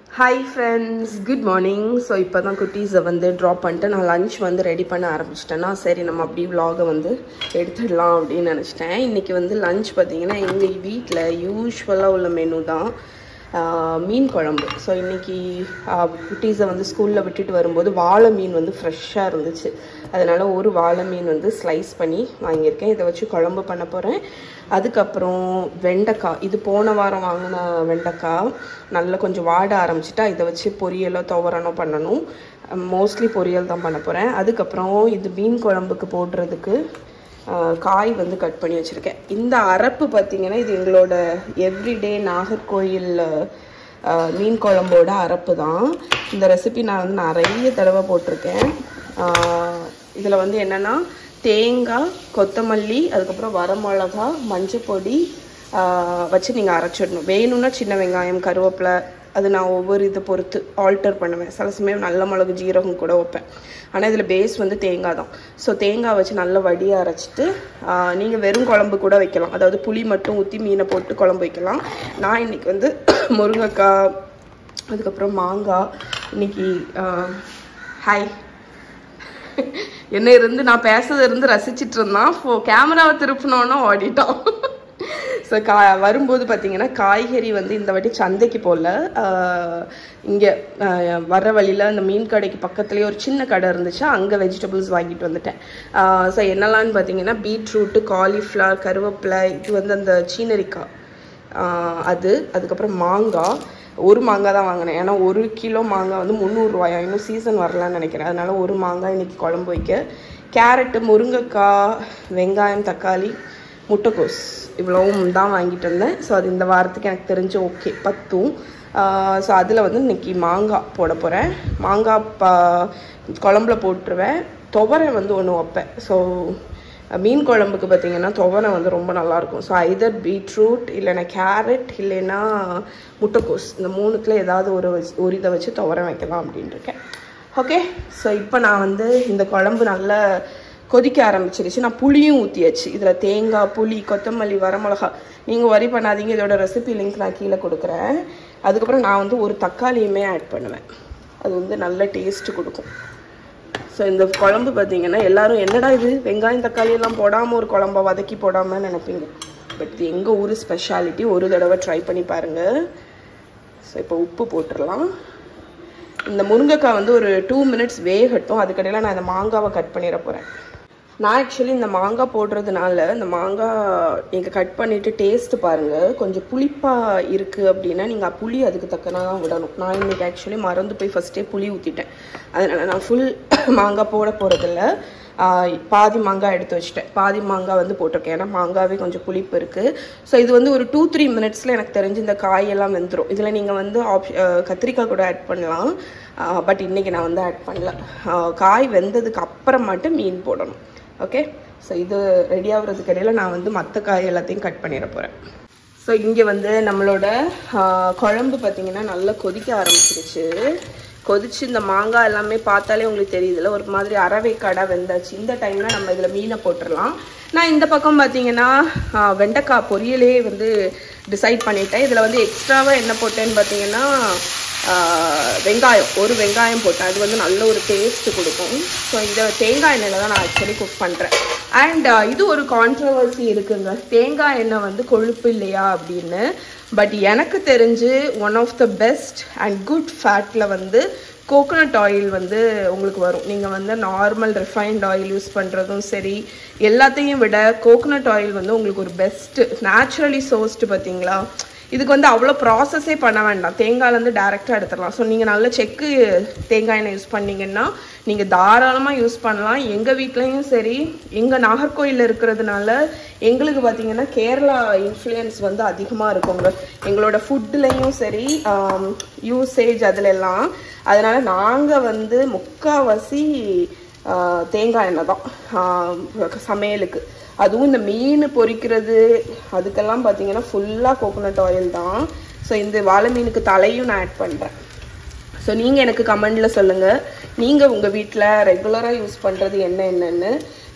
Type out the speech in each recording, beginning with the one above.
Hi friends, good morning. So இப்போ தான் குட்டீஸை வந்து ட்ராப் பண்ணிட்டு நான் லஞ்ச் வந்து ரெடி பண்ண ஆரம்பிச்சிட்டேன்னா சரி நம்ம அப்படி vlog வந்து எடுத்துடலாம் அப்படின்னு நினச்சிட்டேன். இன்றைக்கி வந்து லஞ்ச் பார்த்திங்கன்னா எங்கள் வீட்டில் யூஸ்வலாக உள்ள மெனு தான் மீன் குழம்பு. ஸோ இன்றைக்கி குட்டீஸை வந்து ஸ்கூலில் விட்டுட்டு வரும்போது வாழை மீன் வந்து ஃப்ரெஷ்ஷாக இருந்துச்சு. அதனால் ஒரு வாழை மீன் வந்து ஸ்லைஸ் பண்ணி வாங்கியிருக்கேன். இதை வச்சு குழம்பு பண்ண போகிறேன். அதுக்கப்புறம் வெண்டைக்காய், இது போன வாரம் வாங்கின வெண்டைக்காய் நல்லா கொஞ்சம் வாட ஆரம்பிச்சிட்டா இதை வச்சு பொரியலோ துவரனோ பண்ணணும். மோஸ்ட்லி பொரியல் தான் பண்ண போகிறேன். அதுக்கப்புறம் இது மீன் குழம்புக்கு போடுறதுக்கு காய் வந்து கட் பண்ணி வச்சுருக்கேன். இந்த அரப்பு பார்த்திங்கன்னா இது எங்களோட எவ்ரிடே நாகர்கோயில் மீன் குழம்போட அரப்பு தான். இந்த ரெசிபி நான் வந்து நிறைய தடவை போட்டிருக்கேன். இதில் வந்து என்னென்னா தேங்காய், கொத்தமல்லி, அதுக்கப்புறம் வரமிளகா, மஞ்சள் பொடி வச்சு நீங்கள் அரைச்சிடணும். வேணும்னா சின்ன வெங்காயம், கருவேப்பிலை, அது நான் ஒவ்வொரு இதை பொறுத்து ஆல்டர் பண்ணுவேன். சில சமயம் நல்ல மிளகு, ஜீரகம் கூட வைப்பேன். ஆனால் இதில் பேஸ் வந்து தேங்காய் தான். ஸோ தேங்காய் வச்சு நல்லா வடியை அரைச்சிட்டு நீங்கள் வெறும் குழம்பு கூட வைக்கலாம். அதாவது புளி மட்டும் ஊற்றி மீனை போட்டு குழம்பு வைக்கலாம். நான் இன்றைக்கி வந்து முருங்கைக்காய், அதுக்கப்புறம் மாங்காய், இன்றைக்கி ஹாய் என்ன இருந்து நான் பேசுறது இருந்து ரசிச்சிட்டு இருந்தான். கேமராவை திருப்பினோன்னா ஓடிட்டோம். ஸோ வரும்போது பார்த்திங்கன்னா காய்கறி வந்து இந்த வாட்டி சந்தைக்கு போகல. இங்கே வர்ற வழியில் அந்த மீன் கடைக்கு பக்கத்துலேயே ஒரு சின்ன கடை இருந்துச்சு, அங்கே வெஜிடபிள்ஸ் வாங்கிட்டு வந்துட்டேன். ஸோ என்னெல்லாம்னு பார்த்தீங்கன்னா பீட்ரூட்டு, காலிஃப்ளவர், கருவேப்பிலை, இது வந்து அந்த சீனரிக்காய் அதுக்கப்புறம் மாங்காய். ஒரு மாங்காய் தான் வாங்கினேன். ஏன்னா 1 கிலோ மாங்காய் வந்து 300 ரூபாயா, இன்னும் சீசன் வரலான்னு நினைக்கிறேன். அதனால் ஒரு மாங்காய் இன்றைக்கி குழம்பு வைக்க. கேரட்டு, முருங்கைக்காய், வெங்காயம், தக்காளி, முட்டைக்கோஸ் இவ்வளவும் தான் வாங்கிட்டு வந்தேன். ஸோ அது இந்த வாரத்துக்கு எனக்கு தெரிஞ்சு ஓகே பத்தும். ஸோ அதில் வந்து இன்றைக்கி மாங்காய் போட போகிறேன். மாங்காய் குழம்புல போட்டுருவேன். துவரை வந்து ஒன்று வைப்பேன். ஸோ மீன் குழம்புக்கு பார்த்திங்கன்னா துவரை வந்து ரொம்ப நல்லாயிருக்கும். ஸோ ஐதர் பீட்ரூட், இல்லைன்னா கேரட், இல்லைன்னா முட்டைக்கோஸ், இந்த மூணுத்தில் ஏதாவது ஒரு இதை வச்சு துவரை வைக்கலாம் அப்படின்ட்டு இருக்கேன். ஓகே, ஸோ இப்போ நான் வந்து இந்த குழம்பு நல்லா கொதிக்க ஆரம்பிச்சிருச்சு. நான் புளியும் ஊற்றியாச்சு. இதில் தேங்காய், புளி, கொத்தமல்லி, வரமிளகா, நீங்கள் வரி பண்ணாதீங்க. இதோட ரெசிபி லிங்க் நான் கீழே கொடுக்குறேன். அதுக்கப்புறம் நான் வந்து ஒரு தக்காளியுமே ஆட் பண்ணுவேன். அது வந்து நல்ல டேஸ்ட்டு கொடுக்கும். ஸோ இந்த குழம்பு பார்த்திங்கன்னா எல்லோரும் என்னடா இது வெங்காயம் தக்காளி எல்லாம் போடாமல் ஒரு குழம்பை வதக்கி போடாமல் நினைப்பீங்க. பட் இது எங்கள் ஊர் ஸ்பெஷாலிட்டி. ஒரு தடவை ட்ரை பண்ணி பாருங்கள். ஸோ இப்போ உப்பு போட்டுடலாம். இந்த முருங்கைக்காய் வந்து ஒரு 2 மினிட்ஸ் வேகட்டும். அதுக்கடையில் நான் இந்த மாங்காவை கட் பண்ணிட போகிறேன். நான் ஆக்சுவலி இந்த மாங்காய் போடுறதுனால இந்த மாங்காய் நீங்கள் கட் பண்ணிவிட்டு டேஸ்ட்டு பாருங்கள். கொஞ்சம் புளிப்பாக இருக்குது அப்படின்னா நீங்கள் புளி அதுக்கு தக்கனா தான் விடணும். நான் இன்றைக்கி ஆக்சுவலி மறந்து போய் ஃபஸ்ட்டே புளி ஊற்றிட்டேன். அதனால் நான் ஃபுல் மாங்காய் போட போகிறதில்ல. பாதி மாங்காய் எடுத்து வச்சுட்டேன். பாதி மாங்காய் வந்து போட்டிருக்கேன். ஏன்னா மாங்காவே கொஞ்சம் புளிப்பு இருக்குது. ஸோ இது வந்து ஒரு 2-3 மினிட்ஸில் எனக்கு தெரிஞ்சு இந்த காயெல்லாம் வெந்துடும். இதில் நீங்கள் வந்து கத்திரிக்காய் கூட ஆட் பண்ணலாம். பட் இன்றைக்கி நான் வந்து ஆட் பண்ணல. காய் வெந்ததுக்கு அப்புறமாட்டு மீன் போடணும். ஓகே, ஸோ இது ரெடி ஆகுறதுக்கு இடையில் நான் வந்து மற்ற காய் எல்லாத்தையும் கட் பண்ணிட போகிறேன். ஸோ இங்கே வந்து நம்மளோட குழம்பு பார்த்திங்கன்னா நல்லா கொதிக்க ஆரம்பிச்சிருச்சு. கொதிச்சு இந்த மாங்காய் எல்லாமே பார்த்தாலே உங்களுக்கு தெரியுதுல்ல, ஒரு மாதிரி அரவேக்காடாக வெந்தாச்சு. இந்த டைமில் நம்ம இதில் மீனை போட்டுடலாம். நான் இந்த பக்கம் பார்த்திங்கன்னா வெண்டைக்காய் பொரியலே வந்து டிசைட் பண்ணிட்டேன். இதில் வந்து எக்ஸ்ட்ராவாக என்ன போட்டேன்னு பார்த்திங்கன்னா வெங்காயம், ஒரு வெங்காயம் போட்டேன். அது வந்து நல்ல ஒரு டேஸ்ட்டு கொடுக்கும். ஸோ இந்த தேங்காய் எண்ணெயில் தான் நான் ஆக்சுவலி குக் பண்ணுறேன். அண்ட் இது ஒரு கான்ட்ரவர்சி இருக்குங்க, தேங்காய் எண்ணெய் வந்து கொழுப்பு இல்லையா அப்படின்னு. பட் எனக்கு தெரிஞ்சு one of the best and good ஃபேட்டில் வந்து கோகோனட் ஆயில் வந்து உங்களுக்கு வரும். நீங்கள் வந்து நார்மல் ரிஃபைன்ட் ஆயில் யூஸ் பண்ணுறதும் சரி, எல்லாத்தையும் விட கோகோனட் ஆயில் வந்து உங்களுக்கு ஒரு பெஸ்ட்டு நேச்சுரலி சோர்ஸ்டு. பார்த்தீங்களா, இதுக்கு வந்து அவ்வளோ ப்ராசஸே பண்ண வேண்டாம். தேங்காயிலேருந்து டேரெக்டாக எடுத்துடலாம். ஸோ நீங்கள் நல்ல செக்கு தேங்காய் எண்ணெய் யூஸ் பண்ணிங்கன்னா நீங்கள் தாராளமாக யூஸ் பண்ணலாம். எங்கள் வீட்லேயும் சரி, எங்கள் நாகர்கோயிலில் இருக்கிறதுனால எங்களுக்கு பார்த்திங்கன்னா கேரளா இன்ஃப்ளூயன்ஸ் வந்து அதிகமாக இருக்குங்க எங்களோட ஃபுட்டுலேயும் சரி, யூசேஜ் அதிலெல்லாம். அதனால் நாங்கள் வந்து முக்கால்வாசி தேங்காய் எண்ணெய் தான் சமையலுக்கு. அதுவும் இந்த மீன் பொரிக்கிறது அதுக்கெல்லாம் பார்த்திங்கன்னா ஃபுல்லாக கோகோனட் ஆயில் தான். ஸோ இந்த வாழை மீனுக்கு தலையும் நான் ஆட் பண்ணுறேன். ஸோ நீங்கள் எனக்கு கமெண்டில் சொல்லுங்கள், நீங்கள் உங்கள் வீட்டில் ரெகுலராக யூஸ் பண்ணுறது என்னென்னு.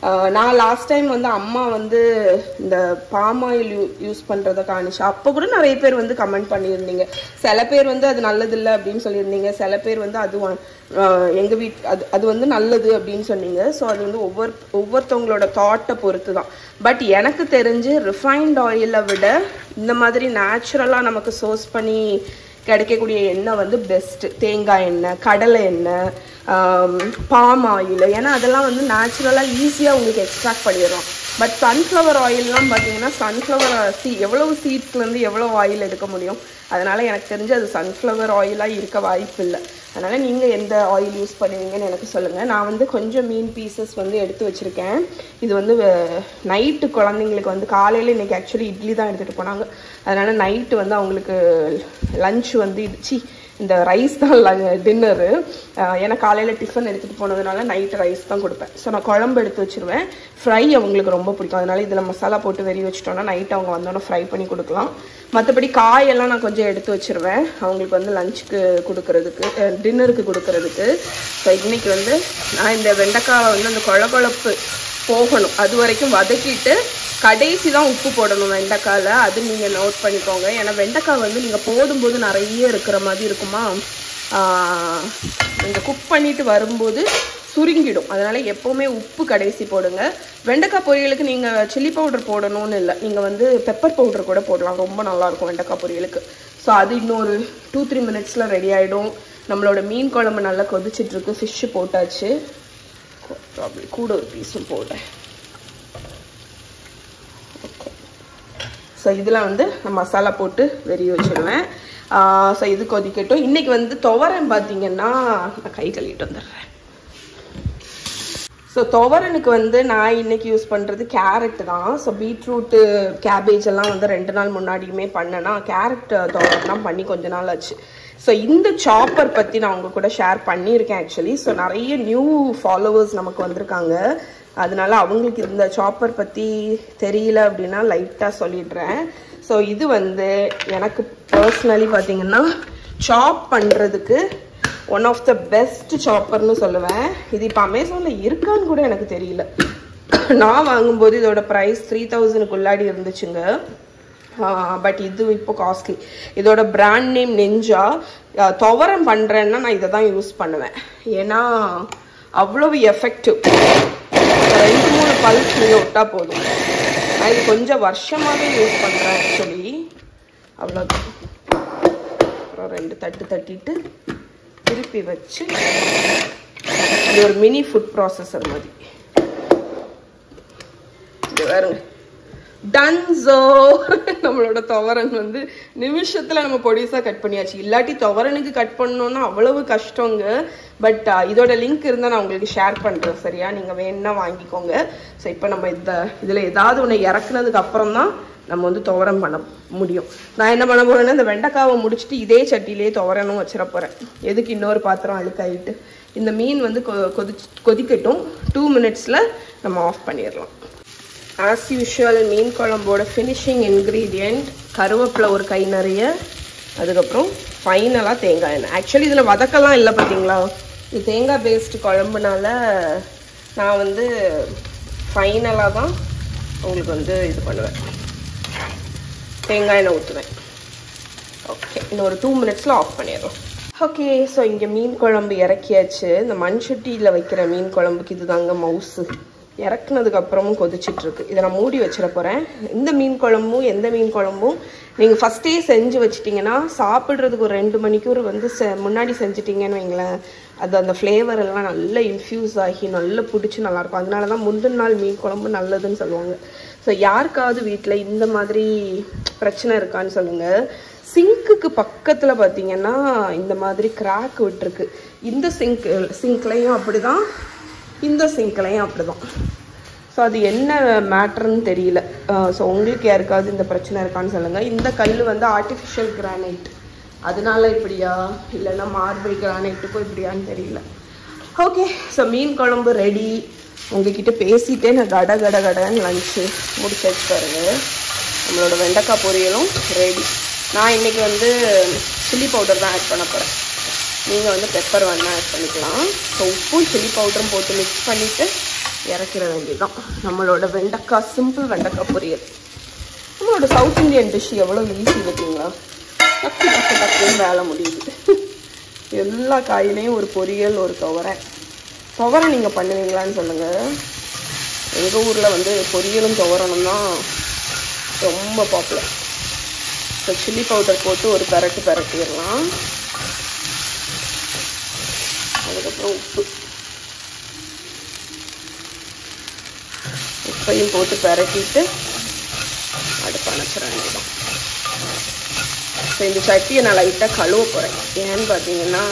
நான் லாஸ்ட் டைம் வந்து அம்மா வந்து இந்த பாம் ஆயில் யூஸ் பண்ணுறதை காணிச்சு. அப்போ கூட நிறைய பேர் வந்து கமெண்ட் பண்ணியிருந்தீங்க. சில பேர் வந்து அது நல்லதில்லை அப்படின்னு சொல்லியிருந்தீங்க, சில பேர் வந்து அது எங்கள் அது வந்து நல்லது அப்படின்னு சொன்னீங்க. ஸோ அது வந்து ஒவ்வொருத்தவங்களோட தாட்டை பொறுத்து தான். பட் எனக்கு தெரிஞ்சு ரிஃபைன்ட் ஆயிலை விட இந்த மாதிரி நேச்சுரலாக நமக்கு சோர்ஸ் பண்ணி கிடைக்கக்கூடிய எண்ணெய் வந்து பெஸ்ட்டு. தேங்காய் எண்ணெய், கடலை எண்ணெய், பாம் ஆயில், ஏன்னா அதெல்லாம் வந்து நேச்சுரலாக ஈஸியாக உங்களுக்கு எக்ஸ்ட்ராக்ட் பண்ணிடுறோம். பட் சன்ஃப்ளவர் ஆயிலெலாம் பார்த்தீங்கன்னா சன்ஃப்ளவர் எவ்வளவு சீட்ஸ்லேருந்து எவ்வளோ ஆயில் எடுக்க முடியும். அதனால் எனக்கு தெரிஞ்சு அது சன்ஃப்ளவர் ஆயிலாக இருக்க வாய்ப்பு இல்லை. அதனால் நீங்கள் எந்த ஆயில் யூஸ் பண்ணுவீங்கன்னு எனக்கு சொல்லுங்கள். நான் வந்து கொஞ்சம் மீன் பீசஸ் வந்து எடுத்து வச்சுருக்கேன். இது வந்து நைட்டு குழந்தைங்களுக்கு வந்து காலையில் இன்றைக்கி ஆக்சுவலி இட்லி தான் எடுத்துகிட்டு போனாங்க. அதனால் நைட்டு வந்து அவங்களுக்கு லஞ்ச் வந்து இந்த ரைஸ் தான் டின்னரு. ஏன்னா காலையில் டிஃபன் எடுத்துகிட்டு போனதுனால நைட்டு ரைஸ் தான் கொடுப்பேன். ஸோ நான் குழம்பு எடுத்து வச்சுருவேன். ஃப்ரை அவங்களுக்கு ரொம்ப பிடிக்கும். அதனால் இதில் மசாலா போட்டு வெறி வச்சுட்டோன்னா நைட்டு அவங்க வந்தோன்னே ஃப்ரை பண்ணி கொடுக்கலாம். மற்றபடி காயெல்லாம் நான் கொஞ்சம் எடுத்து வச்சுருவேன் அவங்களுக்கு வந்து லஞ்சுக்கு கொடுக்கறதுக்கு, டின்னருக்கு கொடுக்கறதுக்கு. ஸோ இன்றைக்கி வந்து நான் இந்த வெண்டைக்காவை வந்து அந்த குழகுழப்பு போகணும் அது வரைக்கும் வதக்கிட்டு கடைசி தான் உப்பு போடணும் வெண்டைக்காயில். அது நீங்கள் நோட் பண்ணிக்கோங்க. ஏன்னா வெண்டைக்காய் வந்து நீங்கள் போடும்போது நிறைய இருக்கிற மாதிரி இருக்குமா, நீங்கள் குக் பண்ணிவிட்டு வரும்போது சுருங்கிடும். அதனால் எப்போவுமே உப்பு கடைசி போடுங்க. வெண்டைக்காய் பொரியலுக்கு நீங்கள் சில்லி பவுடர் போடணும்னு இல்லை, நீங்கள் வந்து பெப்பர் பவுடர் கூட போடலாம். ரொம்ப நல்லாயிருக்கும் வெண்டைக்காய் பொரியலுக்கு. ஸோ அது இன்னொரு 2-3 மினிட்ஸில் ரெடி ஆகிடும். நம்மளோட மீன் குழம்பு நல்லா கொதிச்சிட்ருக்கு. ஃபிஷ்ஷு போட்டாச்சு. கூட ஒரு பீஸும் போட்டேன். ஸோ இதில் வந்து நான் மசாலா போட்டு வெறி வச்சுடுவேன். ஸோ இது கொதிக்கட்டும். இன்றைக்கி வந்து துவரன் பார்த்தீங்கன்னா நான் கை கழுவிட்டு வந்துடுறேன். ஸோ துவரனுக்கு வந்து நான் இன்றைக்கி யூஸ் பண்ணுறது கேரட்டு தான். ஸோ பீட்ரூட்டு, கேபேஜ் எல்லாம் வந்து 2 நாள் முன்னாடியுமே பண்ணேன்னா கேரட் துவரன்லாம் பண்ணி கொஞ்ச நாள் ஆச்சு. ஸோ இந்த சாப்பர் பற்றி நான் உங்கள் கூட ஷேர் பண்ணியிருக்கேன் ஆக்சுவலி. ஸோ நிறைய நியூ ஃபாலோவர்ஸ் நமக்கு வந்திருக்காங்க. அதனால அவங்களுக்கு இந்த சாப்பர் பற்றி தெரியல அப்படின்னா லைட்டாக சொல்லிடுறேன். ஸோ இது வந்து எனக்கு பர்சனலி பார்த்தீங்கன்னா சாப் பண்ணுறதுக்கு ஒன் ஆஃப் த பெஸ்ட் சாப்பர்னு சொல்லுவேன். இது இப்போ அமேசானில் இருக்கான்னு கூட எனக்கு தெரியல. நான் வாங்கும்போது இதோட ப்ரைஸ் 3000க்குள்ளாடி இருந்துச்சுங்க. பட் இது இப்போ காஸ்ட்லி. இதோட பிராண்ட் நேம் நெஞ்சா. துவரம் பண்ணுறேன்னா நான் இதை தான் யூஸ் பண்ணுவேன். ஏன்னா அவ்வளவு எஃபெக்டிவ். 2-3 பல்ஸ் நீங்கள் விட்டால் போதும். நான் இது கொஞ்சம் வருஷமாகவே யூஸ் பண்ணுறேன் ஆக்சுவலி. அவ்வளோதான். அப்புறம் 2 தட்டு தட்டிட்டு திருப்பி வச்சு இது ஒரு மினி ஃபுட் ப்ராசஸர் மாதிரி. இது பாருங்க, டன்ஸோ. நம்மளோட துவரன் வந்து நிமிஷத்தில் நம்ம பொடிசாக கட் பண்ணியாச்சு. இல்லாட்டி துவரனுக்கு கட் பண்ணணுன்னா அவ்வளவு கஷ்டங்க. பட் இதோட லிங்க் இருந்தால் நான் உங்களுக்கு ஷேர் பண்ணுறேன். சரியா, நீங்கள் வேணுன்னா வாங்கிக்கோங்க. ஸோ இப்போ நம்ம இதில் ஏதாவது ஒன்று இறக்குனதுக்கு அப்புறம் தான் நம்ம வந்து துவரம் பண்ண முடியும். நான் என்ன பண்ண போகிறேன்னா இந்த வெண்டைக்காவை முடிச்சுட்டு இதே சட்டியிலே துவரனும் வச்சிட போகிறேன். எதுக்கு இன்னொரு பாத்திரம் அழுக்காயிட்டு. இந்த மீன் வந்து கொதிக்கட்டும். 2 மினிட்ஸில் நம்ம ஆஃப் பண்ணிடலாம். ஆஸ் யூஷுவல் மீன் குழம்போட ஃபினிஷிங் இன்க்ரீடியண்ட் கருவேப்பிலை ஒரு கை நிறைய, அதுக்கப்புறம் ஃபைனலாக தேங்காய் எண்ணெய். ஆக்சுவலி இதில் வதக்கலாம் இல்லை பார்த்தீங்களா, இது தேங்காய் பேஸ்ட் குழம்புனால நான் வந்து ஃபைனலாக தான் உங்களுக்கு வந்து இது பண்ணுவேன், தேங்காய் எண்ணெய் ஊற்றுவேன். ஓகே, இன்னொரு 2 மினிட்ஸில் ஆஃப் பண்ணிடுறோம். ஓகே, ஸோ இங்கே மீன் குழம்பு இறக்கியாச்சு. இந்த மண் சட்டியில் வைக்கிற மீன் குழம்புக்கு இது தாங்க மவுசு. இறக்குனதுக்கு அப்புறமும் கொதிச்சிட்ருக்கு. இதை நான் மூடி வச்சிட போகிறேன். இந்த மீன் குழம்பும் எந்த மீன் குழம்பும் நீங்கள் ஃபஸ்ட்டே செஞ்சு வச்சிட்டிங்கன்னா சாப்பிட்றதுக்கு ஒரு 2 மணிக்கூர் வந்து முன்னாடி செஞ்சிட்டிங்கன்னு வைங்களேன், அது அந்த ஃப்ளேவர் எல்லாம் நல்லா இன்ஃப்யூஸ் ஆகி நல்லா பிடிச்சி நல்லாயிருக்கும். அதனால தான் முந்தின நாள் மீன் குழம்பு நல்லதுன்னு சொல்லுவாங்க. ஸோ யாருக்காவது வீட்டில் இந்த மாதிரி பிரச்சனை இருக்கான்னு சொல்லுங்கள். சிங்க்குக்கு பக்கத்தில் பார்த்தீங்கன்னா இந்த மாதிரி கிராக் விட்டுருக்கு. இந்த சிங்க்லையும் அப்படி தான், இந்த சிங்க்லையும் அப்படி தான். ஸோ அது என்ன மேட்ருன்னு தெரியல. ஸோ உங்களுக்கு யாருக்காவது இந்த பிரச்சனை இருக்கான்னு சொல்லுங்கள். இந்த கல் வந்து ஆர்டிஃபிஷியல் கிரானைட், அதனால இப்படியா இல்லைன்னா மார்பிள் கிரானைட்டுக்கும் இப்படியான்னு தெரியல. ஓகே, ஸோ மீன் குழம்பு ரெடி. உங்ககிட்ட பேசிகிட்டே நான் கடன்னு லஞ்சு முடிச்சு வச்சு பாருங்க. நம்மளோட வெண்டைக்காய் பொரியலும் ரெடி. நான் இன்றைக்கி வந்து சில்லி பவுடர் தான் ஆட் பண்ண போகிறேன். நீங்கள் வந்து பெப்பர் வேணால் ஆட் பண்ணிக்கலாம். ஸோ உப்பும் சில்லி பவுடரும் போட்டு மிக்ஸ் பண்ணிவிட்டு இறக்கிற வேண்டியதுதான் நம்மளோட வெண்டைக்காய், சிம்பிள் வெண்டைக்காய் பொரியல். நம்மளோட சவுத் இந்தியன் டிஷ் எவ்வளோ ஈஸி பார்த்தீங்களா? டக்கு டக்கு டக்குன்னு வேலை முடியுது. எல்லா காயிலையும் ஒரு பொரியல், ஒரு துவரை நீங்கள் பண்ணுவீங்களான்னு சொல்லுங்கள். எங்கள் ஊரில் வந்து பொரியலும் துவரணும் தான் ரொம்ப பாப்புலர். ஸோ சில்லி பவுடர் போட்டு ஒரு பெரட்டிடலாம். அதுக்கப்புறம் உப்பையும் போட்டு பெரட்டிட்டு அடுப்பு அணைச்சிட வேண்டியதான். ஸோ இந்த சட்டியை நான் லைட்டாக கழுவ போகிறேன். ஏன்னு பார்த்தீங்கன்னா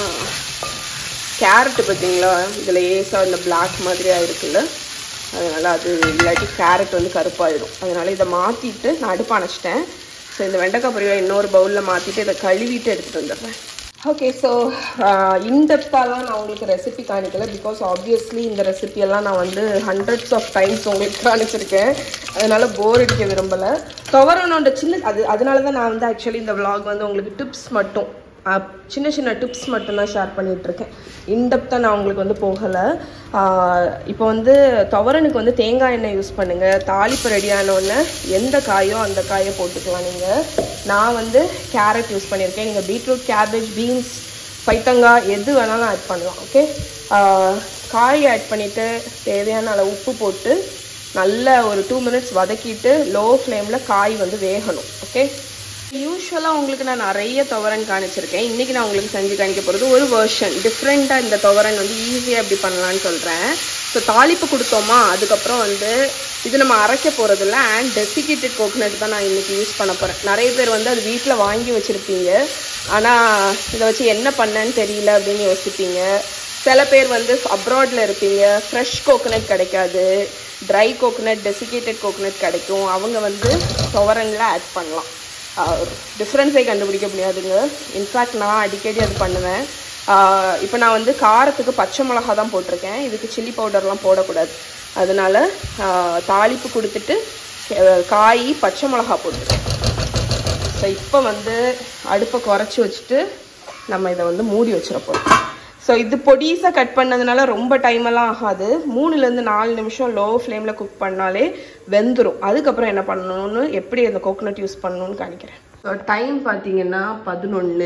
கேரட்டு பார்த்தீங்களா, இதில் ஏசாக இந்த பிளாக் மாதிரியாக இருக்குல்ல, அதனால் அது இல்லாட்டி கேரட் வந்து கருப்பாயிடும். அதனால் இதை மாற்றிட்டு நான் அடுப்பு அணைச்சிட்டேன். ஸோ இந்த வெண்டைக்காய் பொரியலை இன்னொரு பவுலில் மாற்றிட்டு இதை கழுவிட்டு எடுத்துகிட்டு வந்துடுறேன். ஓகே, ஸோ இன்டெப்த்தாலாம் நான் உங்களுக்கு ரெசிபி காணிக்கல. பிகாஸ் ஆப்வியஸ்லி இந்த ரெசிபியெல்லாம் நான் வந்து ஹண்ட்ரட்ஸ் ஆஃப் டைம்ஸ் உங்களுக்கு காணிச்சிருக்கேன். அதனால போர் அடிக்க விரும்பலை. துவரனோட அதனால தான் நான் வந்து ஆக்சுவலி இந்த விளாக் வந்து உங்களுக்கு டிப்ஸ் மட்டும், சின்ன சின்ன டிப்ஸ் மட்டும்தான் ஷேர் பண்ணிகிட்ருக்கேன். இன்டெப்த்தாக நான் உங்களுக்கு வந்து போகலை. இப்போ வந்து துவரனுக்கு வந்து தேங்காய் எண்ணெய் யூஸ் பண்ணுங்கள். தாளிப்பு ரெடியானோடனே எந்த காயோ அந்த காயை போட்டுக்கலாம். நீங்கள் நான் வந்து கேரட் யூஸ் பண்ணியிருக்கேன். நீங்கள் பீட்ரூட், கேபேஜ், பீன்ஸ், பைத்தங்காய் எது வேணாலும் ஆட் பண்ணலாம். ஓகே, காய் ஆட் பண்ணிவிட்டு தேவையான அளவு உப்பு போட்டு நல்லா ஒரு 2 மினிட்ஸ் வதக்கிட்டு லோ ஃப்ளேமில் காய் வந்து வேகணும். ஓகே, யூஸ்வலாக உங்களுக்கு நான் நிறைய துவரன் காணிச்சிருக்கேன். இன்றைக்கி நான் உங்களுக்கு செஞ்சு காணிக்க போகிறது ஒரு வெர்ஷன் டிஃப்ரெண்ட்டாக. இந்த துவரன் வந்து ஈஸியாக எப்படி பண்ணலான்னு சொல்கிறேன். ஸோ தாளிப்பு கொடுத்தோமா, அதுக்கப்புறம் வந்து இது நம்ம அரைக்க போகிறதில்ல, அண்ட் டெசிகேட்டட் கோகனட் தான் நான் இன்றைக்கி யூஸ் பண்ண போகிறேன். நிறைய பேர் வந்து அது வீட்டில் வாங்கி வச்சுருப்பீங்க, ஆனால் இதை வச்சு என்ன பண்ணேன்னு தெரியல அப்படின்னு யோசிப்பீங்க. சில பேர் வந்து அப்ராடில் இருப்பீங்க, ஃப்ரெஷ் கோகனட் கிடைக்காது, ட்ரை கோகனட், டெசிகேட்டட் கோகனட் கிடைக்கும். அவங்க வந்து துவரனில் ஆட் பண்ணலாம். டிஃப்ரென்ஸே கண்டுபிடிக்க முடியாதுங்க. இன்ஃபேக்ட் நான் அடிக்கடி அது பண்ணுவேன். இப்போ நான் வந்து காரத்துக்கு பச்சை மிளகா தான் போட்டிருக்கேன். இதுக்கு சில்லி பவுடர்லாம் போடக்கூடாது. அதனால தாளிப்பு கொடுத்துட்டு காய், பச்சை மிளகா போட்டுருக்கேன். ஸோ இப்போ வந்து அடுப்பை குறைச்சி வச்சுட்டு நம்ம இதை வந்து மூடி வச்சிடப்போம். ஸோ இது பொடிசாக கட் பண்ணதுனால ரொம்ப டைமெல்லாம் ஆகாது. 3லேருந்து 4 நிமிஷம் லோ ஃப்ளேமில் குக் பண்ணாலே வெந்துடும். அதுக்கப்புறம் என்ன பண்ணணும்னு, எப்படி அந்த கோகனட் யூஸ் பண்ணணும்னு காணிக்கிறேன். ஸோ டைம் பார்த்தீங்கன்னா 11.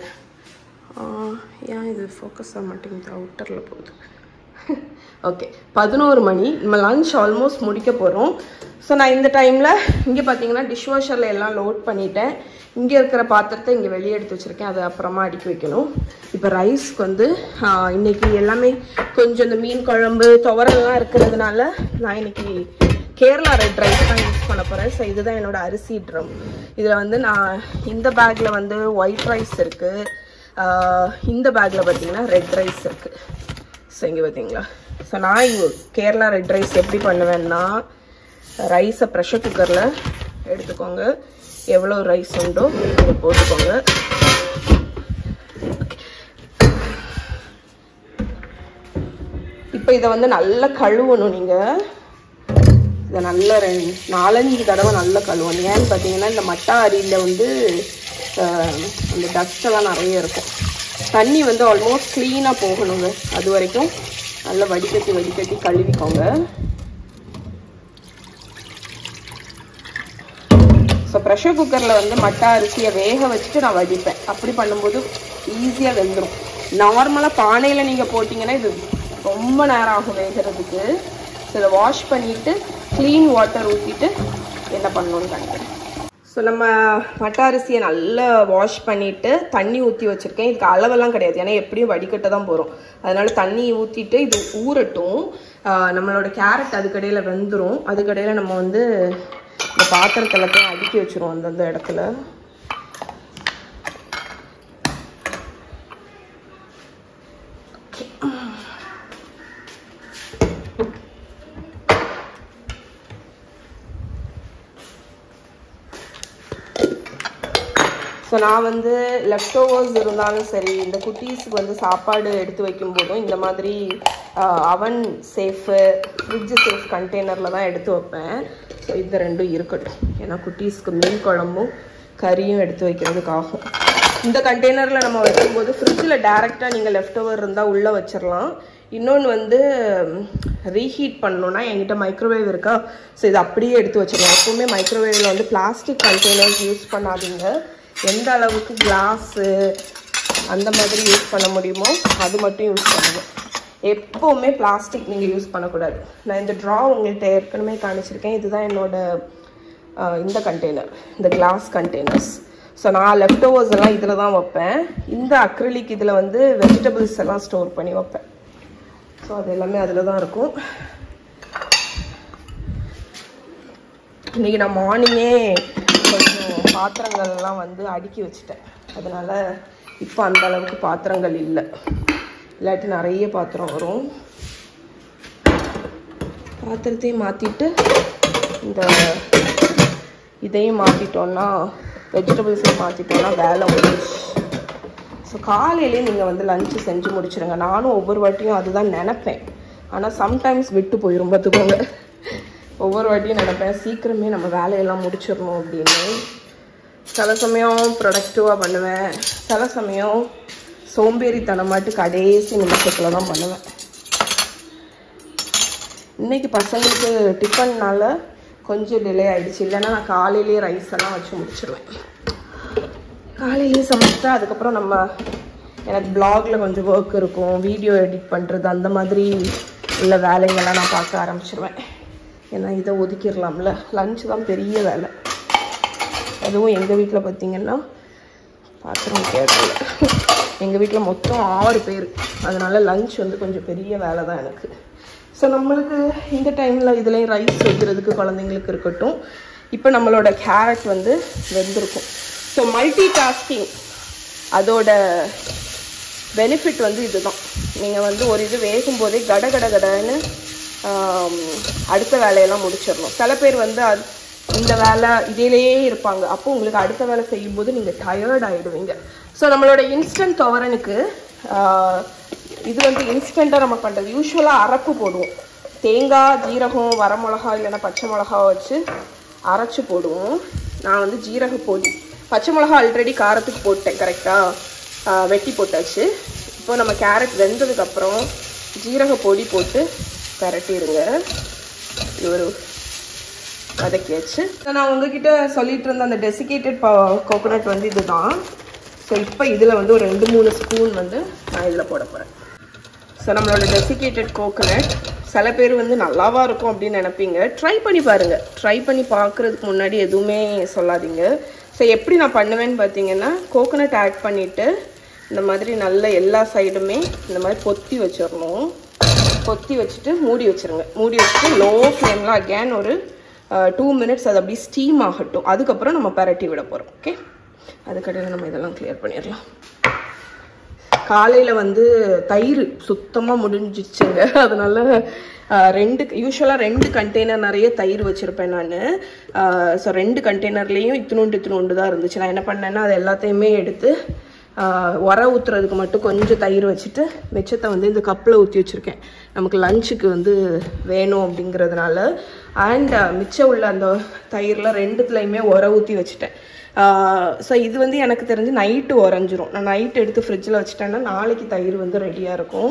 ஏன் இது ஃபோக்கஸ் ஆக மாட்டேங்குது, அவுட்டரில் போகுது. ஓகே, 11 மணி. நம்ம லன்ச் ஆல்மோஸ்ட் முடிக்க போகிறோம். ஸோ நான் இந்த டைமில் இங்கே பார்த்தீங்கன்னா டிஷ்வாஷரில் எல்லாம் லோட் பண்ணிட்டேன். இங்கே இருக்கிற பாத்திரத்தை இங்கே வெளியே எடுத்து வச்சுருக்கேன். அதை அப்புறமா அடுக்கி வைக்கணும். இப்போ ரைஸ்க்கு வந்து இன்றைக்கி எல்லாமே கொஞ்சம் இந்த மீன் குழம்பு, துவரெல்லாம் இருக்கிறதுனால நான் இன்றைக்கி கேரளா ரெட் ரைஸ் தான் யூஸ் பண்ண போகிறேன். ஸோ இதுதான் என்னோடய அரிசி ட்ரம். இதில் வந்து நான் இந்த பேக்கில் வந்து ஒயிட் ரைஸ் இருக்குது, இந்த பேக்கில் பார்த்தீங்கன்னா ரெட் ரைஸ் இருக்குது. ஸோ இங்கே பார்த்தீங்களா. ஸோ நான் இங்கே கேரளா ரெட் ரைஸ் எப்படி பண்ணுவேன்னா, ரைஸை ப்ரெஷர் குக்கரில் எடுத்துக்கோங்க. எவ்வளோ ரைஸ் உண்டோ அதை போட்டுக்கோங்க. இப்போ இதை வந்து நல்லா கழுவணும். நீங்கள் இதை நல்லா 4-5 தடவை நல்லா கழுவணும். ஏன்னு பார்த்தீங்கன்னா இந்த மட்டா அரியில் வந்து அந்த டஸ்டெல்லாம் நிறைய இருக்கும். தண்ணி வந்து ஆல்மோஸ்ட் க்ளீனாக போகணுங்க. அது வரைக்கும் நல்லா வடிகட்டி கழுவிக்கோங்க. ஸோ ப்ரெஷர் குக்கரில் வந்து மட்டா அரிசியை வேக வச்சுட்டு நான் வடிப்பேன். அப்படி பண்ணும்போது ஈஸியாக வெந்துடும். நார்மலாக பானையில் நீங்கள் போட்டிங்கன்னா இது ரொம்ப நேரம் ஆகும் வேகிறதுக்கு. ஸோ இதை வாஷ் பண்ணிவிட்டு க்ளீன் வாட்டர் ஊற்றிட்டு என்ன பண்ணணும்னு காணிக்கிறேன். ஸோ நம்ம மட்டா அரிசியை நல்லா வாஷ் பண்ணிவிட்டு தண்ணி ஊற்றி வச்சுருக்கேன். இதுக்கு அளவெல்லாம் கிடையாது, ஏன்னா எப்படியும் வடிகட்ட தான் போகிறோம். அதனால் தண்ணி ஊற்றிட்டு இது ஊறட்டும். நம்மளோட கேரட் அதுக்கடையில் வெந்துடும். அதுக்கடையில் நம்ம வந்து இந்த பாத்திரத்தில் போய் அடுக்கி வச்சுருவோம் அந்தந்த இடத்துல. ஸோ நான் வந்து லெஃப்ட் ஓவர்ஸ் இருந்தாலும் சரி, இந்த குட்டீஸுக்கு வந்து சாப்பாடு எடுத்து வைக்கும்போதும் இந்த மாதிரி அவன் சேஃபு, ஃப்ரிட்ஜு சேஃப் கண்டெய்னரில் தான் எடுத்து வைப்பேன். ஸோ இது ரெண்டும் இருக்கட்டும், ஏன்னா குட்டீஸ்க்கு மீன் குழம்பும் கறியும் எடுத்து வைக்கிறதுக்கு ஆகும். இந்த கண்டெய்னரில் நம்ம வைக்கும்போது ஃப்ரிட்ஜில் டேரெக்டாக நீங்கள் லெஃப்ட் ஓவர் இருந்தால் உள்ளே வச்சிடலாம். இன்னொன்று வந்து ரீஹீட் பண்ணணுன்னா என்கிட்ட மைக்ரோவேவ் இருக்கா, ஸோ இது அப்படியே எடுத்து வச்சிடலாம். எப்போவுமே மைக்ரோவேவில் வந்து பிளாஸ்டிக் கண்டெய்னர்ஸ் யூஸ் பண்ணாதீங்க. எந்த அளவுக்கு கிளாஸு அந்த மாதிரி யூஸ் பண்ண முடியுமோ அது மட்டும் யூஸ் பண்ணுங்க. எப்போவுமே பிளாஸ்டிக் நீங்கள் யூஸ் பண்ணக்கூடாது. நான் இந்த ட்ரா உங்கள்கிட்ட ஏற்கனவே காணிச்சிருக்கேன். இதுதான் என்னோட இந்த கண்டெய்னர், இந்த கிளாஸ் கண்டெய்னர்ஸ். ஸோ நான் லெஃப்ட் ஓவர்ஸ் எல்லாம் இதில் தான் வைப்பேன். இந்த அக்ரிலிக் இதில் வந்து வெஜிடபிள்ஸ் எல்லாம் ஸ்டோர் பண்ணி வைப்பேன். ஸோ அது எல்லாமே அதில் தான் இருக்கும். இன்றைக்கி நான் மார்னிங்கே கொஞ்சம் பாத்திரங்கள்லாம் வந்து அடுக்கி வச்சுட்டேன். அதனால் இப்போ அந்த அளவுக்கு பாத்திரங்கள் இல்லை, இல்லாட்டி நிறைய பாத்திரம் வரும். பாத்திரத்தையும் மாற்றிட்டு இந்த இதையும் மாற்றிட்டோன்னா, வெஜிடபிள்ஸையும் மாற்றிட்டோன்னா வேலை முடிஞ்சிச்சு. ஸோ காலையிலே நீங்கள் வந்து லஞ்சு செஞ்சு முடிச்சுடுங்க. நானும் ஒவ்வொரு வாட்டியும் அதுதான் நினப்பேன், ஆனால் சம்டைம்ஸ் விட்டு போயிடும். பார்த்துக்கோங்க, ஒவ்வொரு வாட்டியும் நினைப்பேன் சீக்கிரமே நம்ம வேலையெல்லாம் முடிச்சிடணும் அப்படின்னு. சில சமயம் ப்ரொடக்டிவாக பண்ணுவேன், சில சமயம் சோம்பேறித்தனமாட்டு கடைசி நிமிஷத்தில் தான் பண்ணுவேன். இன்றைக்கி பசங்களுக்கு டிஃபன்னால கொஞ்சம் டிலே ஆகிடுச்சு, இல்லைன்னா நான் காலையிலேயே ரைஸ் எல்லாம் வச்சு முடிச்சிடுவேன். காலையிலேயே சமைச்சிட்டா அதுக்கப்புறம் எனக்கு பிளாகில் கொஞ்சம் ஒர்க் இருக்கும், வீடியோ எடிட் பண்ணுறது அந்த மாதிரி உள்ள வேலைங்கள்லாம் நான் பார்க்க ஆரம்பிச்சிடுவேன். ஏன்னா இதை ஒதுக்கிடலாம்ல. லஞ்சு தான் பெரிய வேலை. அதுவும் எங்கள் வீட்டில் பார்த்திங்கன்னா பாத்திரம் கேட்கல. எங்கள் வீட்டில் மொத்தம் 6 பேர், அதனால் லஞ்ச் வந்து கொஞ்சம் பெரிய வேலை தான் எனக்கு. ஸோ நம்மளுக்கு இந்த டைமில் இதுலேயும் ரைஸ் வைக்கிறதுக்கு குழந்தைங்களுக்கு இருக்கட்டும். இப்போ நம்மளோட கேரட் வந்து வெந்திருக்கும். ஸோ மல்டி டாஸ்கிங் அதோட பெனிஃபிட் வந்து இதுதான். நீங்கள் வந்து ஒரு இது வேகும் போதே கடன்னு அடுத்த வேலையெல்லாம் முடிச்சிடணும். சில பேர் வந்து இந்த வேலை இதிலேயே இருப்பாங்க, அப்போ உங்களுக்கு அடுத்த வேலை செய்யும்போது நீங்கள் டயர்ட் ஆகிடுவீங்க. ஸோ நம்மளோட இன்ஸ்டன்ட் துவரனுக்கு இது வந்து இன்ஸ்டண்ட்டாக நம்ம பண்ணுறது. யூஸ்வலாக அரப்பு போடுவோம், தேங்காய், ஜீரகம், வரமிளகா இல்லைன்னா பச்சை மிளகா வச்சு அரைச்சி போடுவோம். நான் வந்து ஜீரக பொடி, பச்சை மிளகா ஆல்ரெடி காரத்துக்கு போட்டேன், கரெக்டாக வெட்டி போட்டாச்சு. இப்போ நம்ம கேரட் வெந்ததுக்கப்புறம் ஜீரக பொடி போட்டு பரட்டிடுங்க. இது ஒரு வதக்கியாச்சு. நான் உங்ககிட்ட சொல்லிட்டு இருந்த அந்த டெசிகேட்டட் கோகோனட் வந்து இதுதான். ஸோ இப்போ இதில் வந்து ஒரு 2-3 ஸ்பூன் வந்து நான் இதில் போட போகிறேன். ஸோ நம்மளோட டெசிகேட்டட் கோகோனட் சில பேர் வந்து நல்லாவா இருக்கும் அப்படின்னு நினைப்பீங்க. ட்ரை பண்ணி பாருங்கள். ட்ரை பண்ணி பார்க்குறதுக்கு முன்னாடி எதுவுமே சொல்லாதீங்க. ஸோ எப்படி நான் பண்ணுவேன்னு பார்த்தீங்கன்னா, கோகோனட் ஆட் பண்ணிவிட்டு இந்த மாதிரி நல்ல எல்லா சைடுமே இந்த மாதிரி பொத்தி வச்சிடணும். பொத்தி வச்சுட்டு மூடி வச்சுருங்க. மூடி வச்சுட்டு லோ ஃப்ளேமில் அகேன் ஒரு 2 மினிட்ஸ் அது அப்படியே ஸ்டீம் ஆகட்டும். அதுக்கப்புறம் நம்ம பரட்டி விட போகிறோம். ஓகே, அதுக்கடையில் நம்ம இதெல்லாம் கிளியர் பண்ணிடலாம். காலையில் வந்து தயிர் சுத்தமாக முடிஞ்சிச்சுங்க. அதனால யூஸ்வலாக 2 கண்டெய்னர் நிறைய தயிர் வச்சுருப்பேன் நான். ஸோ 2 கண்டெய்னர்லேயும் இத்தினோண்டு தான் இருந்துச்சு. நான் என்ன பண்ணேன்னா அது எல்லாத்தையுமே எடுத்து உர ஊற்றுறதுக்கு மட்டும் கொஞ்சம் தயிர் வச்சுட்டு மிச்சத்தை வந்து இந்த கப்பில் ஊற்றி வச்சுருக்கேன். நமக்கு லஞ்சுக்கு வந்து வேணும் அப்படிங்கிறதுனால. அண்ட் மிச்சம் உள்ள அந்த தயிரில் 2த்துலையுமே உர ஊற்றி வச்சுட்டேன். ஸோ இது வந்து எனக்கு தெரிஞ்சு நைட்டு உறைஞ்சிரும். நான் நைட்டு எடுத்து ஃப்ரிட்ஜில் வச்சுட்டேன்னா நாளைக்கு தயிர் வந்து ரெடியாக இருக்கும்.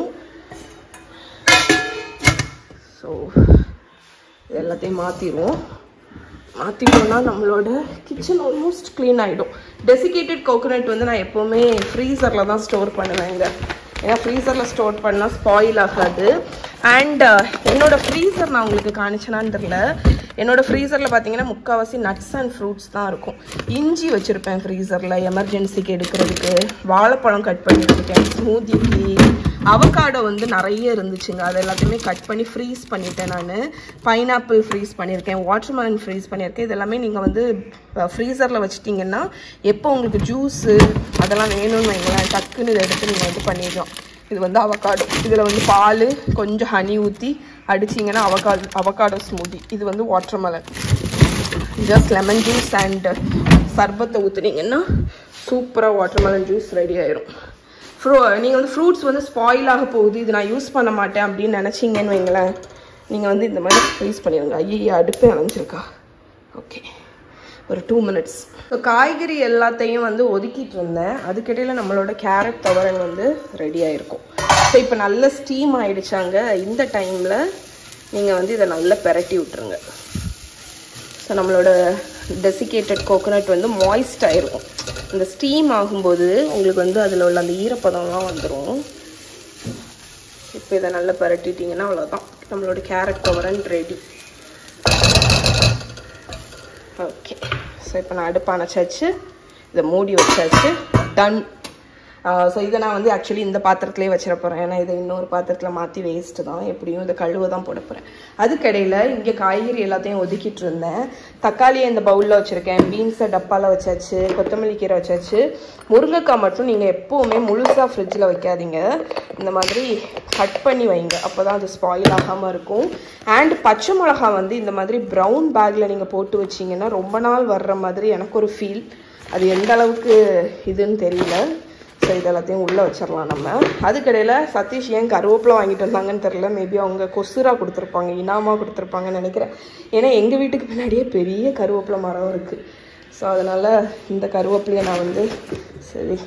ஸோ இது எல்லாத்தையும் மாற்றிடுவோம். மாற்றிட்டோம்னா நம்மளோட கிச்சன் ஆல்மோஸ்ட் க்ளீன் ஆகிடும். டெசிகேட்டட் கோகோனட் வந்து நான் எப்போவுமே ஃப்ரீசரில் தான் ஸ்டோர் பண்ணுவேங்க. ஏன்னா ஃப்ரீசரில் ஸ்டோர் பண்ணால் ஸ்பாயில் ஆகாது. அண்ட் என்னோடய ஃப்ரீசர் நான் உங்களுக்கு காணிச்சேனான்னு தெரியல. என்னோடய ஃப்ரீசரில் பார்த்தீங்கன்னா முக்கால்வாசி நட்ஸ் அண்ட் ஃப்ரூட்ஸ் தான் இருக்கும். இஞ்சி வச்சுருப்பேன் ஃப்ரீசரில் எமர்ஜென்சிக்கு எடுக்கிறதுக்கு. வாழைப்பழம் கட் பண்ணி வச்சுருக்கேன் ஸ்மூதிக்கு. அவகாடோ வந்து நிறைய இருந்துச்சுங்க, அது எல்லாத்தையுமே கட் பண்ணி ஃப்ரீஸ் பண்ணிட்டேன் நான். பைனாப்பிள் ஃப்ரீஸ் பண்ணியிருக்கேன், வாட்டர்மெலன் ஃப்ரீஸ் பண்ணியிருக்கேன். இதெல்லாமே நீங்கள் வந்து ஃப்ரீசரில் வச்சிட்டிங்கன்னா எப்போ உங்களுக்கு ஜூஸு அதெல்லாம் வேணும்னு வைங்களேன், டக்குன்னு இதை எடுத்து நீங்கள் வந்து பண்ணிடலாம். இது வந்து அவகாடோ. இதில் வந்து பால் கொஞ்சம் ஹனி ஊற்றி அடிச்சிங்கன்னா அவகாடோ ஸ்மூதி. இது வந்து watermelon. Just lemon juice and சர்பத்தை ஊற்றுனீங்கன்னா சூப்பராக வாட்டர்மெலன் ஜூஸ் ரெடி ஆயிரும். நீங்கள் வந்து ஃப்ரூட்ஸ் வந்து ஸ்பாயில் ஆக போகுது, இது நான் யூஸ் பண்ண மாட்டேன் அப்படின்னு நினச்சிங்கன்னு வைங்களேன், நீங்கள் வந்து இந்த மாதிரி ஃப்ரீஸ் பண்ணிடுங்க. ஐயா அடுப்பே அணைஞ்சிருக்கா? ஓகே, ஒரு 2 மினிட்ஸ். ஸோ காய்கறி எல்லாத்தையும் வந்து ஒதுக்கிட்டு இருந்தேன். அதுக்கிடையில் நம்மளோட கேரட் துவரன் வந்து ரெடி ஆகிருக்கும். ஸோ இப்போ நல்ல ஸ்டீம் ஆகிடுச்சாங்க. இந்த டைமில் நீங்கள் வந்து இதை நல்லா பெரட்டி விட்டுருங்க. ஸோ நம்மளோட டெசிகேட்டட் கோகோனட் வந்து மாய்ஸ்ட் ஆகிருக்கும். இந்த ஸ்டீம் ஆகும்போது உங்களுக்கு வந்து அதில் உள்ள அந்த ஈரப்பதம்லாம் வந்துடும். இப்போ இதை நல்லா பரட்டிட்டிங்கன்னா அவ்வளோதான், நம்மளோட கேரட் துவரன் ரெடி. ஓகே, ஸோ இப்போ நான் அடுப்பு அணைச்சாச்சு, இதை மூடி வச்சாச்சு, டன். ஸோ இதை நான் வந்து ஆக்சுவலி இந்த பாத்திரத்துலேயே வச்சிட போகிறேன். ஏன்னா இதை இன்னொரு பாத்திரத்தில் மாற்றி வேஸ்ட்டு தான், எப்படியும் இதை கழுவ தான் போட போகிறேன். அதுக்கடையில் இங்கே காய்கறி எல்லாத்தையும் ஒதுக்கிட்டு இருந்தேன். தக்காளியை இந்த பவுலில் வச்சுருக்கேன், பீன்ஸை டப்பாவில் வச்சாச்சு, கொத்தமல்லி கீரை வச்சாச்சு. முருங்கைக்காய் மட்டும் நீங்கள் எப்போவுமே முழுசாக ஃப்ரிட்ஜில் வைக்காதீங்க, இந்த மாதிரி கட் பண்ணி வைங்க, அப்போ தான் அது ஸ்பாயில் ஆகாமல் இருக்கும். அண்ட் பச்சை மிளகா வந்து இந்த மாதிரி ப்ரௌன் பேக்கில் நீங்கள் போட்டு வச்சிங்கன்னா ரொம்ப நாள் வர்ற மாதிரி எனக்கு ஒரு ஃபீல். அது எந்த அளவுக்கு இதுன்னு தெரியல. ஸோ இதெல்லாத்தையும் உள்ளே வச்சிடலாம் நம்ம. அதுக்கடையில் சதீஷ் ஏன் கருவேப்பிலை வாங்கிட்டு வந்தாங்கன்னு தெரில. மேபி அவங்க கொசுரா கொடுத்துருப்பாங்க, இனாமாக கொடுத்துருப்பாங்கன்னு நினைக்கிறேன். ஏன்னா எங்கள் வீட்டுக்கு பின்னாடியே பெரிய கருவேப்பிலை மரம் இருக்குது. ஸோ அதனால் இந்த கருவேப்பிலையை நான் வந்து சரி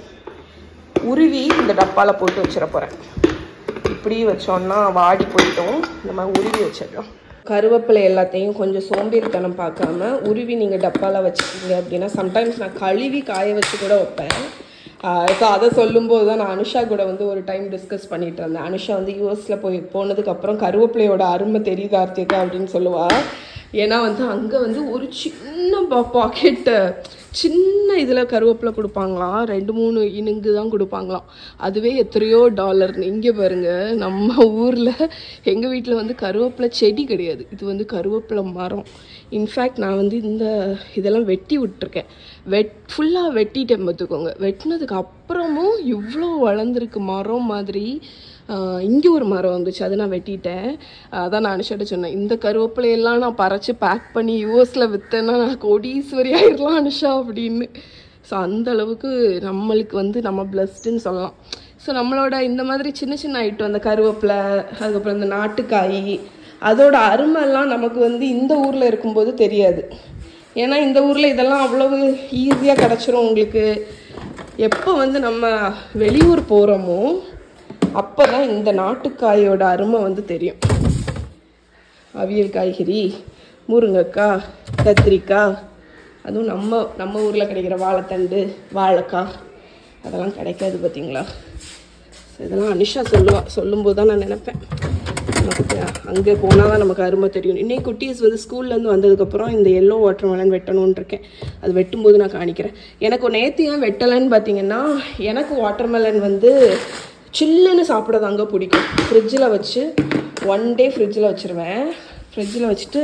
உருவி இந்த டப்பாவில் போட்டு வச்சிட போகிறேன். இப்படி வச்சோன்னா வாடி போயிட்டோம், இந்த மாதிரி உருவி வச்சிடலாம். கருவேப்பிலை எல்லாத்தையும் கொஞ்சம் சோம்பேறித்தனம் பார்க்காம உருவி நீங்கள் டப்பாவில் வச்சுக்கிங்க அப்படின்னா, சம்டைம்ஸ் நான் கழுவி காய வச்சு கூட வைப்பேன். ஸோ அதை சொல்லும்போது தான் நான் அனுஷா கூட வந்து ஒரு டைம் டிஸ்கஸ் பண்ணிகிட்டு இருந்தேன். அனுஷா வந்து யூஎஸில் போனதுக்கப்புறம் கருவேப்பிலையோட அருமை தெரியுது கார்த்திகா அப்படின்னு சொல்லுவாள். ஏன்னா வந்து அங்கே வந்து ஒரு சின்ன பாக்கெட்டு சின்ன இதில் கருவேப்பிலை கொடுப்பாங்களாம், 2-3 இனுங்கு தான் கொடுப்பாங்களாம். அதுவே எத்தனையோ டாலர்னு. இங்கே பாருங்கள், நம்ம ஊரில் எங்கள் வீட்டில் வந்து கருவேப்பிலை செடி கிடையாது, இது வந்து கருவேப்பிலை மரம். இன்ஃபேக்ட் நான் வந்து இதெல்லாம் வெட்டி விட்டுருக்கேன், ஃபுல்லாக வெட்டிட்டேன் பார்த்துக்கோங்க. வெட்டினதுக்கு அப்புறமும் இவ்வளோ வளர்ந்துருக்கு மரம் மாதிரி. இங்கே ஒரு மரம் வந்துச்சு, அதை நான் வெட்டிட்டேன். அதான் நான் அனுஷாட்ட சொன்னேன், இந்த கருவேப்பிலையெல்லாம் நான் பறித்து பேக் பண்ணி யூஎஸில் விற்றேன்னா நான் கோடீஸ்வரி ஆகிடலாம் அனுஷா அப்படின்னு. ஸோ அந்தளவுக்கு நம்மளுக்கு வந்து நம்ம பிளஸ்டுன்னு சொல்லலாம். ஸோ நம்மளோட இந்த மாதிரி சின்ன சின்ன ஐட்டம், அந்த கருவேப்பிலை, அதுக்கப்புறம் இந்த நாட்டுக்காய், அதோட அருமைலாம் நமக்கு வந்து இந்த ஊரில் இருக்கும்போது தெரியாது. ஏன்னா இந்த ஊரில் இதெல்லாம் அவ்வளவு ஈஸியாக கிடச்சிரும் உங்களுக்கு. எப்போ வந்து நம்ம வெளியூர் போகிறோமோ அப்போ தான் இந்த நாட்டுக்காயோட அருமை வந்து தெரியும். அவியல் காய்கறி, முருங்கைக்காய், கத்திரிக்காய், அதுவும் நம்ம ஊரில் கிடைக்கிற வாழைத்தண்டு, வாழைக்காய் அதெல்லாம் கிடைக்காது பார்த்தீங்களா. இதெல்லாம் அனுஷா சொல்லும்போது தான் நான் நினைப்பேன், நமக்கு அங்கே போனால் தான் நமக்கு அருமை தெரியும். இன்னைக்கு குட்டீஸ் வந்து ஸ்கூல்லேருந்து வந்ததுக்கப்புறம் இந்த எல்லோ வாட்டர்மெலன் வெட்டணும்னு இருக்கேன். அது வெட்டும்போது நான் காணிக்கிறேன். எனக்கு நேற்று ஏன் வெட்டலைன்னு பார்த்தீங்கன்னா, எனக்கு வாட்டர்மெலன் வந்து சில்லுன்னு சாப்பிட தாங்க பிடிக்கும். ஃப்ரிட்ஜில் வச்சு 1 டே ஃப்ரிட்ஜில் வச்சுருவேன். ஃப்ரிட்ஜில் வச்சுட்டு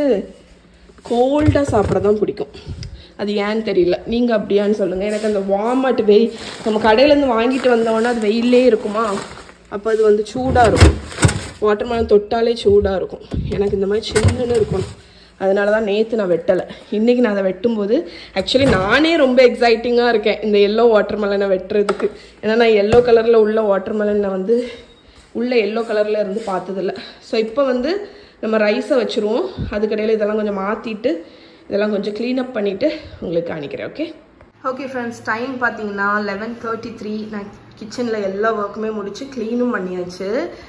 கோல்டாக சாப்பிட தான் பிடிக்கும். அது ஏன்னு தெரியல, நீங்கள் அப்படியான்னு சொல்லுங்கள். எனக்கு அந்த வார்மட் நம்ம கடையிலேருந்து வாங்கிட்டு வந்தோன்னா அது வெயிலே இருக்குமா, அப்போ அது வந்து சூடாக இருக்கும். வாட்டர்மெலன் தொட்டாலே சூடாக இருக்கும். எனக்கு இந்த மாதிரி சில்லுன்னு இருக்கணும். அதனால தான் நேற்று நான் வெட்டலை. இன்றைக்கி நான் அதை வெட்டும்போது ஆக்சுவலி நானே ரொம்ப எக்ஸைட்டிங்காக இருக்கேன் இந்த எல்லோ வாட்டர்மெலனை வெட்டுறதுக்கு. ஏன்னா நான் எல்லோ கலரில் உள்ள வாட்டர்மெலனை வந்து எல்லோ கலரில் இருந்து பார்த்ததில்ல. ஸோ இப்போ வந்து நம்ம ரைஸை வச்சுருவோம். அதுக்கடையில் இதெல்லாம் கொஞ்சம் மாற்றிட்டு இதெல்லாம் கொஞ்சம் க்ளீனப் பண்ணிவிட்டு உங்களுக்கு காணிக்கிறேன். ஓகே ஃப்ரெண்ட்ஸ், டைம் பார்த்தீங்கன்னா 11:33. நான் கிச்சனில் எல்லா ஒர்க்குமே முடித்து க்ளீனும் பண்ணியாச்சு.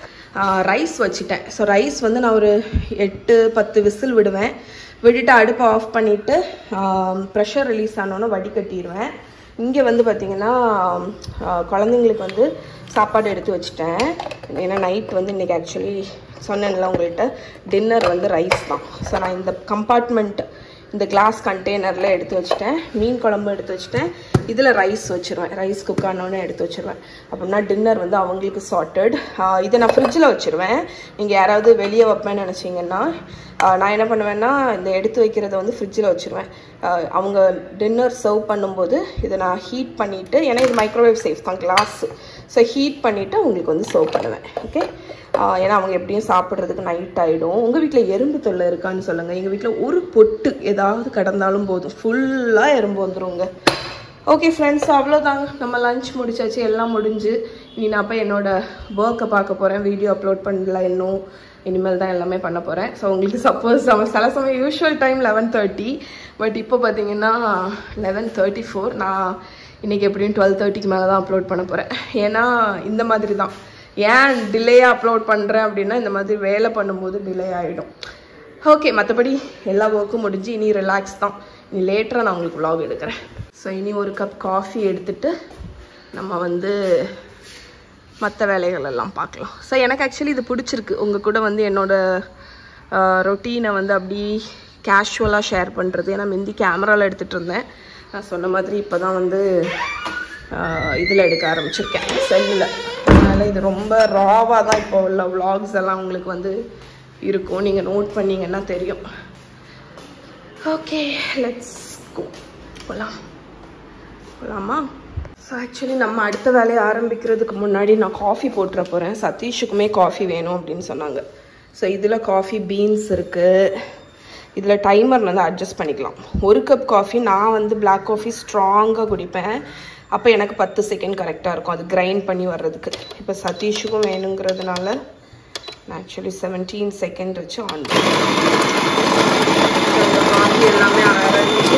ரைஸ் வச்சுட்டேன். ஸோ ரைஸ் வந்து நான் ஒரு 8-10 விசில் விட்டுட்டு அடுப்பை ஆஃப் பண்ணிவிட்டு ப்ரெஷர் ரிலீஸ் ஆனோன்னு வடிகட்டிடுவேன். இங்கே வந்து பார்த்திங்கன்னா குழந்தைங்களுக்கு வந்து சாப்பாடு எடுத்து வச்சுட்டேன். ஏன்னா நைட் வந்து இன்றைக்கி ஆக்சுவலி சொன்னேன்ல உங்கள்கிட்ட, டின்னர் வந்து ரைஸ் தான். ஸோ நான் இந்த கம்பார்ட்மெண்ட் இந்த கிளாஸ் கண்டெய்னரில் எடுத்து வச்சுட்டேன். மீன் குழம்பு எடுத்து வச்சுட்டேன். இதில் ரைஸ் வச்சுருவேன். ரைஸ் குக் ஆனோன்னு எடுத்து வச்சுருவேன். அப்படின்னா டின்னர் வந்து அவங்களுக்கு சார்ட்டட். இதை நான் ஃப்ரிட்ஜில் வச்சுருவேன். நீங்கள் யாராவது வெளியே வைப்பேன்னு நினச்சிங்கன்னா நான் என்ன பண்ணுவேன்னா, இந்த எடுத்து வைக்கிறத வந்து ஃப்ரிட்ஜில் வச்சுருவேன். அவங்க டின்னர் சர்வ் பண்ணும்போது இதை நான் ஹீட் பண்ணிவிட்டு, ஏன்னா இது மைக்ரோவேவ் சேஃப் தான் கிளாஸு, ஸோ ஹீட் பண்ணிவிட்டு அவங்களுக்கு வந்து சர்வ் பண்ணுவேன். ஓகே, ஏன்னா அவங்க எப்படியும் சாப்பிட்றதுக்கு நைட் ஆகிடும். உங்கள் வீட்டில் எறும்பு தொல்லை இருக்கான்னு சொல்லுங்கள். எங்கள் வீட்டில் ஒரு பொட்டு ஏதாவது கடந்தாலும் போதும், ஃபுல்லாக எறும்பு வந்துடுங்க. ஓகே ஃப்ரெண்ட்ஸ், அவ்வளோதாங்க. நம்ம லஞ்ச் முடிச்சாச்சு, எல்லாம் முடிஞ்சு. இனி நான் போய் என்னோடய ஒர்க்கை பார்க்க போகிறேன். வீடியோ அப்லோட் பண்ணல இன்னும். இனிமேல் தான் எல்லாமே பண்ண போகிறேன். ஸோ உங்களுக்கு சப்போஸ் சில சமயம் யூஷுவல் டைம் 11:30, பட் இப்போ பார்த்தீங்கன்னா 11:34. நான் இன்றைக்கி எப்படியும் 12:30க்கு மேலே தான் அப்லோட் பண்ண போகிறேன். ஏன்னா இந்த மாதிரி தான். ஏன் டிலேயாக அப்லோட் பண்ணுறேன் அப்படின்னா இந்த மாதிரி வேலை பண்ணும்போது டிலே ஆகிடும். ஓகே, மற்றபடி எல்லா ஒர்க்கும் முடிஞ்சு இனி ரிலாக்ஸ் தான். இனி லேட்டராக நான் உங்களுக்கு vlog எடுக்கிறேன். ஸோ இனி ஒரு கப் காஃபி எடுத்துகிட்டு நம்ம வந்து மற்ற வேலைகள் எல்லாம் பார்க்கலாம். ஸோ எனக்கு ஆக்சுவலி இது பிடிச்சிருக்கு. உங்கள் கூட வந்து என்னோடய ரொட்டீனை வந்து அப்படி கேஷுவலாக ஷேர் பண்ணுறது. ஏன்னா முந்தி கேமராவில் எடுத்துகிட்டு இருந்தேன். நான் சொன்ன மாதிரி இப்போ தான் வந்து இதில் எடுக்க ஆரம்பிச்சிருக்கேன், செல்லில். அதனால் இது ரொம்ப ராவாக தான் இப்போ உள்ள விளாக்ஸ் எல்லாம் உங்களுக்கு வந்து இருக்கும். நீங்கள் நோட் பண்ணிங்கன்னா தெரியும். Okay, let's go. போகலாமா? ஸோ ஆக்சுவலி நம்ம அடுத்த வேலையை ஆரம்பிக்கிறதுக்கு முன்னாடி நான் காஃபி போட்டுற போகிறேன். சதீஷுக்குமே காஃபி வேணும் அப்படின்னு சொன்னாங்க. ஸோ இதில் காஃபி பீன்ஸ் இருக்குது. இதில் டைமர் வந்து அட்ஜஸ்ட் பண்ணிக்கலாம். ஒரு கப் காஃபி நான் வந்து பிளாக் காஃபி ஸ்ட்ராங்காக குடிப்பேன். அப்போ எனக்கு 10 செகண்ட் கரெக்டாக இருக்கும் அது கிரைண்ட் பண்ணி வர்றதுக்கு. இப்போ சதீஷுக்கும் வேணுங்கிறதுனால நான் ஆக்சுவலி 17 செகண்ட் வச்சு ஆன் பண்ணுறேன். காஃபி எல்லாமே ஆரம்பிச்சு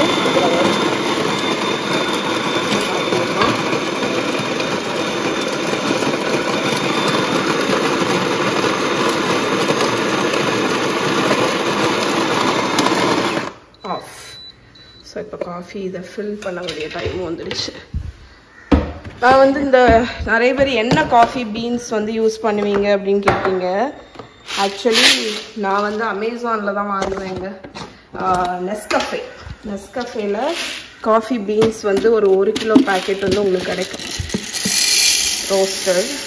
ஆஃப். ஸோ இப்போ காஃபி இதை ஃபில் பண்ண வேண்டிய டைம் வந்துடுச்சு. நான் வந்து இந்த நிறைய பேர் என்ன காஃபி பீன்ஸ் வந்து யூஸ் பண்ணுவீங்க அப்படின்னு கேட்பீங்க. ஆக்சுவலி நான் வந்து அமேசானில் தான் வாங்குவேங்க. நெஸ்கஃபேல காஃபி பீன்ஸ் வந்து ஒரு 1 கிலோ பேக்கெட் வந்து உங்களுக்கு கிடைக்கும். ரோஸ்டட்.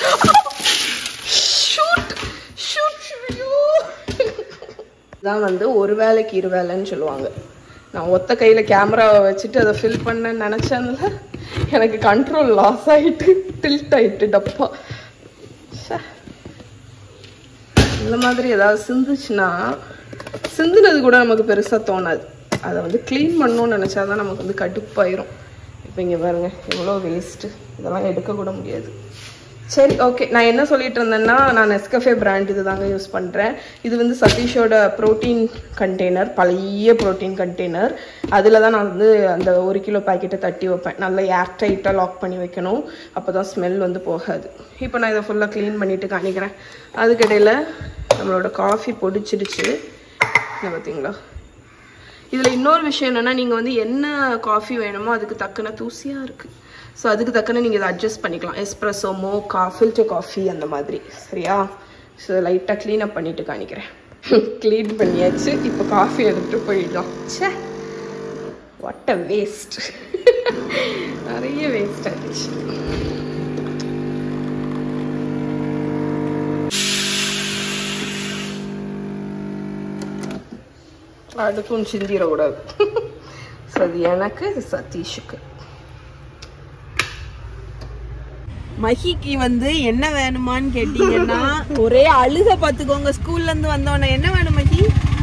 தான் வந்து ஒரு வேலைக்கு 2 வேலைன்னு சொல்லுவாங்க. நான் ஒத்த கையில் கேமராவை வச்சுட்டு அதை ஃபில் பண்ணேன்னு நினச்சதுல எனக்கு கண்ட்ரோல் லாஸ் ஆகிட்டு டில்ட் ஆகிட்டு டப்பா. இந்த மாதிரி ஏதாவது சிந்துச்சுன்னா சிந்துனது கூட நமக்கு பெருசாக தோணாது. அதை வந்து க்ளீன் பண்ணணும்னு நினச்சாதான் நமக்கு வந்து கடுப்பாயிரும். இப்போ இங்கே பாருங்க எவ்வளோ வேஸ்ட்டு. இதெல்லாம் எடுக்கக்கூட முடியாது. சரி, ஓகே. நான் என்ன சொல்லிட்டு இருந்தேன்னா, நான் நெஸ்கஃபே பிராண்ட் இது தாங்க யூஸ் பண்ணுறேன். இது வந்து சதீஷோட ப்ரோட்டீன் கண்டெய்னர், பழைய ப்ரோட்டீன் கண்டெய்னர். அதில் தான் நான் வந்து அந்த 1 கிலோ பேக்கெட்டை தட்டி வைப்பேன். நல்லா ஏர் டைட்டாக லாக் பண்ணி வைக்கணும். அப்போ தான் ஸ்மெல் வந்து போகாது. இப்போ நான் இதை ஃபுல்லாக க்ளீன் பண்ணிவிட்டு காணிக்கிறேன். அதுக்கிடையில் நம்மளோட காஃபி பொடிச்சிடுச்சு. இதை பார்த்தீங்களா? இதில் இன்னொரு விஷயம் என்னென்னா, நீங்கள் வந்து என்ன காஃபி வேணுமோ அதுக்கு தக்கன தூசியாக இருக்குது. ஸோ அதுக்கு தக்கன நீங்கள் இதை அட்ஜஸ்ட் பண்ணிக்கலாம். எஸ்ப்ரெஸோ, மோக்கா, ஃபில்டர் காஃபி அந்த மாதிரி. சரியா? ஸோ லைட்டாக க்ளீனப் பண்ணிவிட்டு காணிக்கிறேன். க்ளீன் பண்ணியாச்சு. இப்போ காஃபி எடுத்துகிட்டு போயிடலாம். சே, வாட் அ வேஸ்ட். நிறைய வேஸ்ட் ஆகிடுச்சு. அடுக்கும் சிந்திடக்கூடாது. ஸோ அது எனக்கு, இது சதீஷுக்கு. மஹிக்கு வந்து என்ன வேணுமான்னு கேட்டீங்கன்னா ஒரே அழுக பார்த்துக்கோங்க. ஸ்கூல்ல இருந்து வந்தோன்னே என்ன வேணும் மஹி?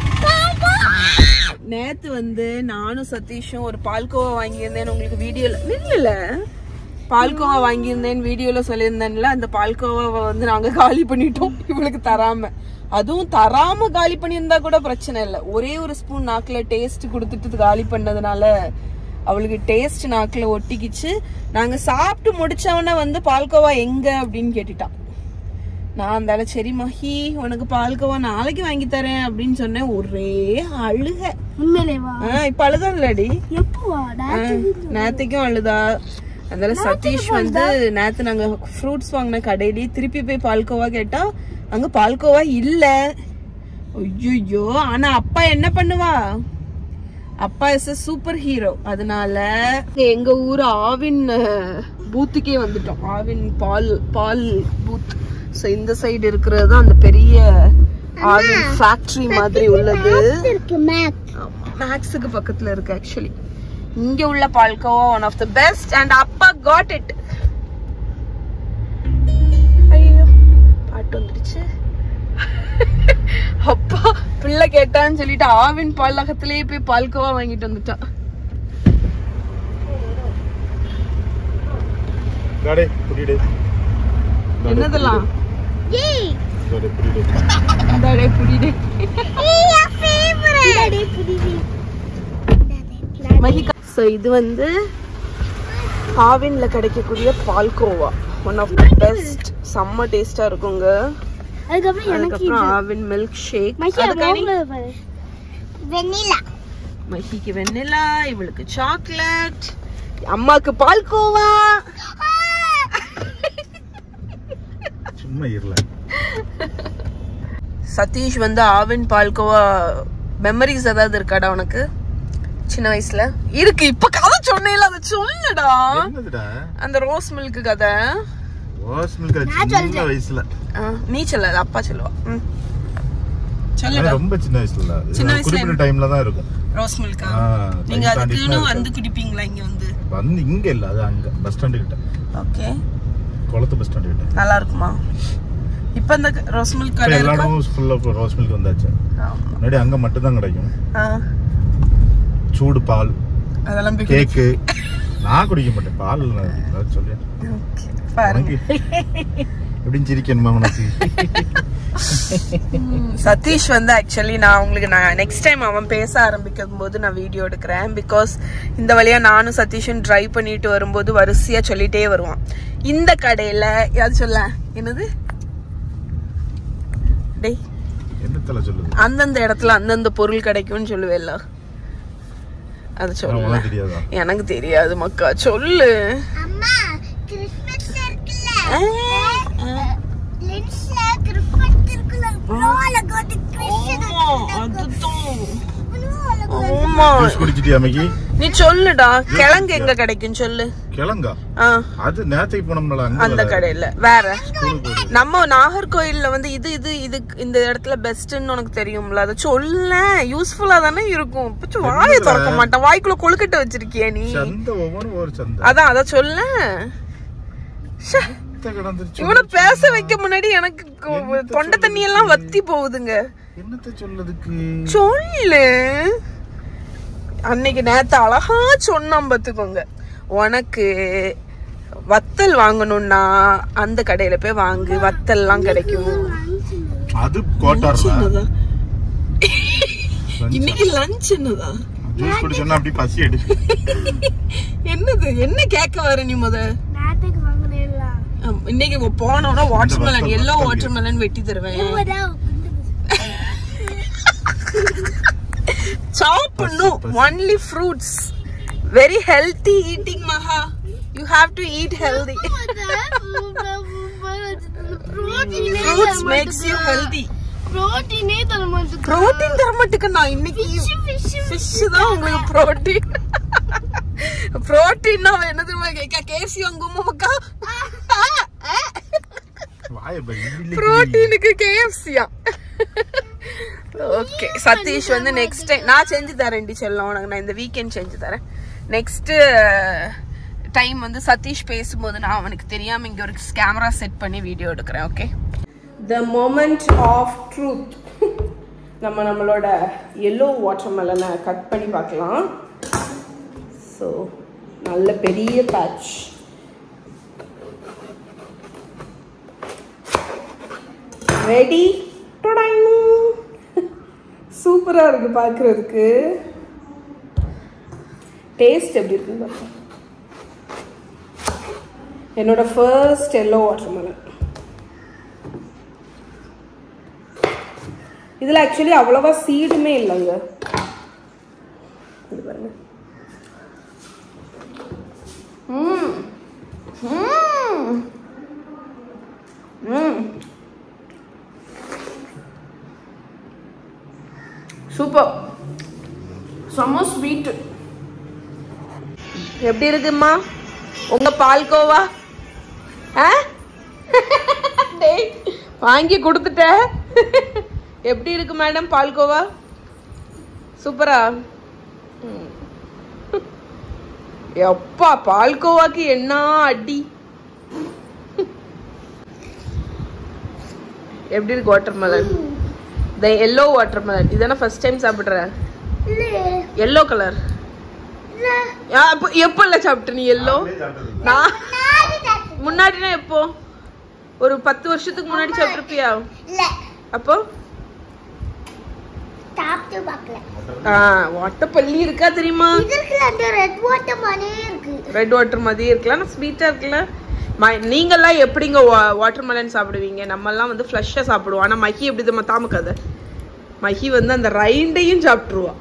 நேத்து வந்து நானும் சதீஷும் ஒரு பால்கோவா வாங்கியிருந்தேன்னு உங்களுக்கு வீடியோல இல்ல பால்கோவா வாங்கியிருந்தேன்னு வீடியோல சொல்லியிருந்தேன்ல. அந்த பால்கோவாவை வந்து நாங்க காலி பண்ணிட்டோம் இவளுக்கு தராம. அதுவும் தராம காலி பண்ணியிருந்தா கூட பிரச்சனை இல்லை. ஒரே ஒரு ஸ்பூன் நாக்குல டேஸ்ட் கொடுத்துட்டு காலி பண்ணதுனால அவளுக்கு டேஸ்ட் நாக்குல ஒட்டிக்கிச்சு. நாங்க சாப்பிட்டு முடிச்சவன வந்து பால்கோவா எங்க அப்படின்னு கேட்டுட்டான். நான் அந்த சரி மஹி உனக்கு பால்கோவா நாளைக்கு வாங்கி தரேன் அப்படின்னு சொன்னேன். ஒரே அழுக. இப்ப அழுதா இல்லடி? நேத்துக்கும் அழுதா. அதனால சதீஷ் வந்து நேத்து நாங்க ஃப்ரூட்ஸ் வாங்கின கடையிலேயே திருப்பி போய் பால்கோவா கேட்டா அங்க பால்கோவா இல்ல. ஐயோ, ஆனா அப்பா என்ன பண்ணுவா? அப்பா இஸ் a சூப்பர் ஹீரோ. அதனால எங்க ஊர் ஆவின் பூத்துக்கே வந்துட்டோம். ஆவின் பால் பூத். சோ இந்த சைடு இருக்கிறது தான் அந்த பெரிய ஆவின் ஃபேக்டரி மாதிரி உள்ளது. மேக்ஸுக்கு பக்கத்துல இருக்கு. ஆக்சுவலி இங்க உள்ள palkova one of the best and அப்பா காட் இட். ஐயோ, பாட்டு வந்துடுச்சு. அப்பா பிள்ளை கேட்டான்னு சொல்லிட்டு ஆவின் பாலகத்திலேயே போய் பால்கோவா வாங்கிட்டு வந்துட்டான். என்னதெல்லாம் ஸோ இது வந்து ஆவின்ல கிடைக்கக்கூடிய palkova, one of the best, செம்ம டேஸ்டா இருக்குங்க. அதுக்கப்புறம் ஆவின் மில்க் ஷேக், வெண்ணிலா, மஹிக்கு வெண்ணிலா, இவளுக்கு சாக்லேட், அம்மாக்கு பால்கோவா. சும்மா இருல. சதீஷ் வந்து ஆவின் பால்கோவா மெமரிஸ் ஏதாவது இருக்காடா உனக்கு சின்ன வயசுல? இருக்கு. இப்ப கதை சொன்னேல, அதை சொல்லுடா. அந்த ரோஸ் மில்க் கதை. ரோஸ் மில்க் சின்ன வயசுல நீ சொல்ல, அப்பா சொல்லுவா. ரொம்ப சின்ன வயசுல, குறிப்பிட்ட டைம்ல தான் இருக்கும் ரோஸ் மில்க். நீங்க அதுக்குன்னு வந்து குடிப்பீங்களா? இங்க வந்து இங்க இல்ல, அது அங்க பஸ் ஸ்டாண்ட் கிட்ட. ஓகே, கொளத்து பஸ் ஸ்டாண்ட் கிட்ட. நல்லா இருக்குமா? இப்ப இந்த ரோஸ் மில்க் கடை எல்லா இடமும் ஃபுல்லா ரோஸ் மில்க் வந்தாச்சு. முன்னாடி அங்க மட்டும் தான் கிடைக்கும். சூடு பால், அதெல்லாம் கேக்கு. நான் குடிக்க மாட்டேன் பால். சொல்லு பாருங்க எப்படின்னு சிரிக்கணுமா உனக்கு? சதீஷ் வந்து ஆக்சுவலி நான் நெக்ஸ்ட் டைம் அவன் பேச ஆரம்பிக்கும் போது நான் வீடியோ எடுக்கிறேன். பிகாஸ் இந்த வழியா நானும் சதீஷும் டிரைவ் பண்ணிட்டு வரும்போது வரிசையா சொல்லிட்டே வருவான், இந்த கடையில யாரு சொல்ல என்னது டேய் அந்தந்த இடத்துல அந்தந்த பொருள் கிடைக்கும்னு சொல்லுவேல்ல, அது சொல்ல எனக்கு தெரியாது மக்கா. சொல்லு. நீ சொல்லுடா, கிழங்கு எங்க கிடைக்கும் சொல்லு. கிழங்கா? அது நேத்துக்கு போனோம்ல அந்த கடையில. வேற நம்ம நாகர்கோயில்ல வந்து இது இது இது இந்த இடத்துல பெஸ்ட்னு உனக்கு தெரியும்ல, அதை சொல்ல. யூஸ்ஃபுல்லா தானே இருக்கும். வாயை திறக்க மாட்டேன், வாய்க்குள்ள கொழுக்கட்டை வச்சிருக்கிய நீ. அதான் அத சொல்ல. இவனை பேச வைக்க முன்னாடி எனக்கு தொண்டை தண்ணி எல்லாம் வத்தி போகுதுங்க. என்னத்த சொல்லதுக்கு சொல்லு. அன்னைக்கு நேத்து அழகா சொன்னான் பாத்துக்கோங்க, உனக்கு வத்தல் வாங்கணும்னா அந்த கடையில போய் வாங்கு, வத்தல் எல்லாம் கிடைக்கும். அது கோட்டார்ல. இன்னைக்கு லஞ்ச் என்னதான் ஜூஸ் குடிச்சோம்னா அப்படி பசி எடுக்கு. என்னது என்ன கேக்க வர நீ முத? இன்னைக்கு போனோம்னா வாட்டர்மெலன், எல்லோ வாட்டர்மெலன் வெட்டி தருவேன். சாப்பிடணும், only fruits, very healthy eating maha, you have to eat healthy. Fruits makes you healthy. protein தரமாட்டுக்கு நான் இன்னைக்கு fish தான் உங்களுக்கு protein. protein நான் என்னதுமா கேக்க கேசி வாங்குமா மக்கா? புரோட்டீனுக்கு கேஎஃப்சியா? ஓகே சதீஷ் வந்து நெக்ஸ்ட் டைம் நான் செஞ்சு தரேன் டி செல்லம் உனக்கு. நான் இந்த வீக்கெண்ட் செஞ்சு தரேன். நெக்ஸ்ட் டைம் வந்து சதீஷ் பேசும்போது நான் அவனுக்கு தெரியாம இங்க ஒரு கேமரா செட் பண்ணி வீடியோ எடுக்கிறேன். Okay, the moment of truth. நம்மளோட எல்லோ வாட்டர்மெலனை கட் பண்ணி பார்க்கலாம். ஸோ நல்ல பெரிய பேட்ச். ரெடி. சூப்பரா இருக்கு பார்க்கிறதுக்கு. டேஸ்ட் எப்படி இருக்குன்னு பார்த்தா. என்னோட ஃபர்ஸ்ட் எல்லோ வாட்டர்மெலன். இதுல ஆக்சுவலி அவ்வளவா சீடுமே இல்லைங்க. இது பாருங்க. சூப்பர், செம்ம ஸ்வீட். எப்படி இருக்குமா உங்க பால்கோவா? வாங்கி கொடுத்துட்ட. எப்படி இருக்கு மேடம் பால்கோவா? சூப்பரா? எப்பா பால்கோவாக்கு என்ன அடி. எப்படி இருக்கு வாட்டர்மெலன்? The yellow watermelon. இதான ஃபர்ஸ்ட் டைம் சாப்பிடுற? yellow colour. எப்போ இல்ல சாப்பிட்ட நீ yellow? நான் முன்னாடினா எப்போ? ஒரு 10 வருஷத்துக்கு முன்னாடி சாப்பிட்டிருப்பியா? இல்ல. அப்போ சாப்பிட்டு பார்க்கல. வாட்டப்பள்ளி இருக்கா தெரியுமா? இதுல அந்த ரெட் வாட்டர் மாதிரியே இருக்கு. ரெட் வாட்டர் மாதிரியே இருக்குல்ல, ஆனா ஸ்வீட்டா இருக்குல்ல. நீங்கெல்லாம் எப்படிங்க வாட்டர் மெலன் சாப்பிடுவீங்க? நம்ம எல்லாம் வந்து ஃப்ளஷ்ஷா சாப்பிடுவோம். ஆனா மஹி எப்படி தெரியுமா தாமக்காத, மஹி வந்து அந்த ரைண்டையும் சாப்பிட்டுருவா.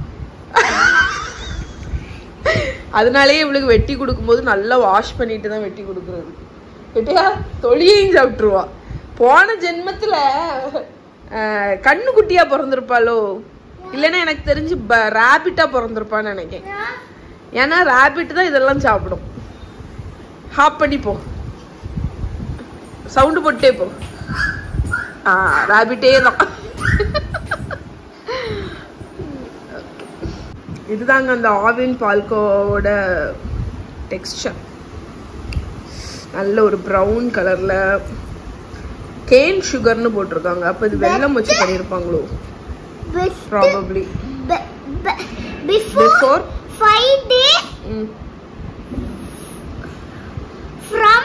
அதனாலேயே இவளுக்கு வெட்டி கொடுக்கும்போது நல்லா வாஷ் பண்ணிட்டு தான் வெட்டி கொடுக்குறது. வெட்டியா தொலியையும் சாப்பிட்டுருவா. போன ஜென்மத்துல கண்ணு குட்டியா பிறந்திருப்பாளோ, இல்லைன்னா எனக்கு தெரிஞ்சு ரேபிட்டா பிறந்திருப்பான்னு நினைக்கிறேன். ஏன்னா ரேபிட் தான் இதெல்லாம் சாப்பிடும். ஹாப் பண்ணி போ, சவுண்டு போட்டே போ. ரேபிட்டே தான். இதுதாங்க அந்த ஆவின் பால்கோவோட டெக்ஸ்சர். நல்ல ஒரு ப்ரௌன் கலர்ல கேன் சுகர்னு போட்டிருக்காங்க. அப்ப இது வெல்லம் வச்சு பண்ணிருப்பாங்களோ? Probably. Before 5 days from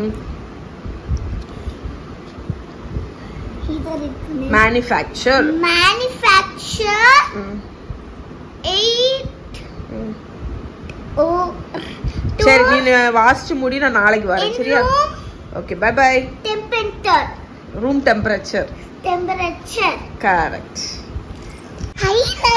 manufacture 8 சரி, நீ வாசிச்சு முடி, நான் நாளைக்கு வரேன். சரியா? Okay, bye bye. Room temperature correct.